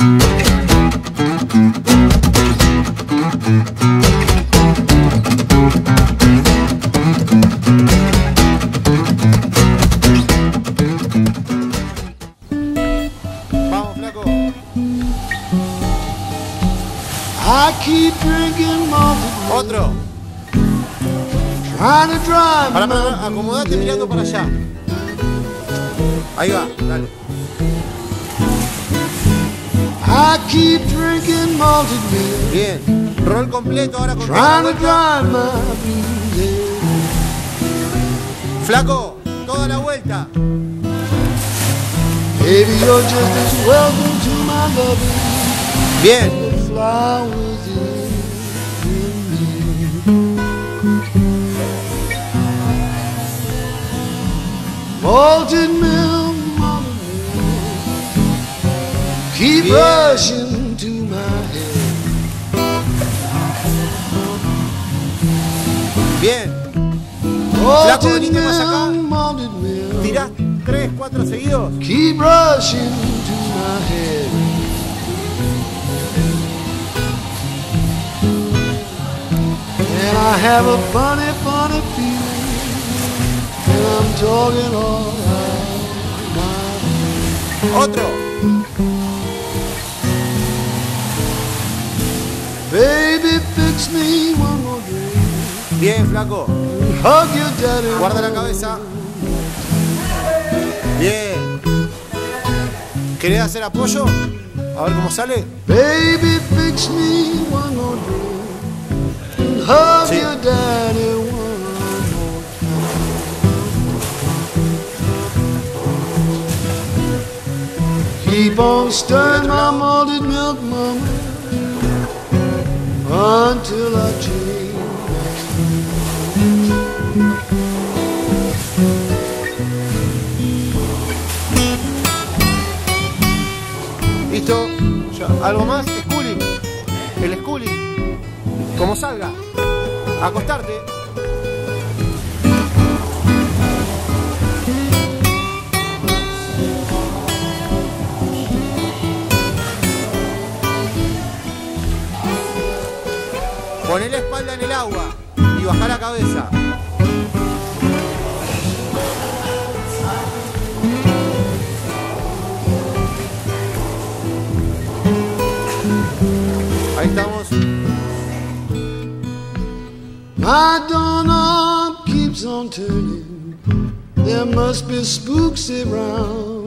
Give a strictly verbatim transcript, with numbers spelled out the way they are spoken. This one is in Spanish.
Vamos, flaco. I keep drinking malted Otro. trying to drive Para, my para, acomodate mirando para allá. Ahí va, dale. I keep drinking malted milk, Bien. Rol completo ahora con toda la trying to vuelta. drive my blues in. Flaco, toda la vuelta. Baby, you're just as welcome to my loving Bien. as flowers in me. Malted milk, malted milk, keep Bien. rushing to my head. Bien. Flaco, Malted venite más acá. milk, malted milk, Tirás tres, cuatro seguidos. keep rushing to my head. And I have a funny, funny feeling, and I'm talking all out my Otro. baby, fix me one more drink. Bien, flaco. Hug your daddy. Guarda la cabeza. Bien. ¿Querés hacer apoyo? A ver cómo sale. Baby, fix me one more drink. Hug Sí. your daddy one more. Keep on stirring my malted milk, mama, until I change. Listo. Ya. ¿Algo más? Schooling. El schooling. Como salga. Acostarte. Poné la espalda en el agua y bajá la cabeza. Ahí estamos. My doorknob keeps on turning. There must be spooks around.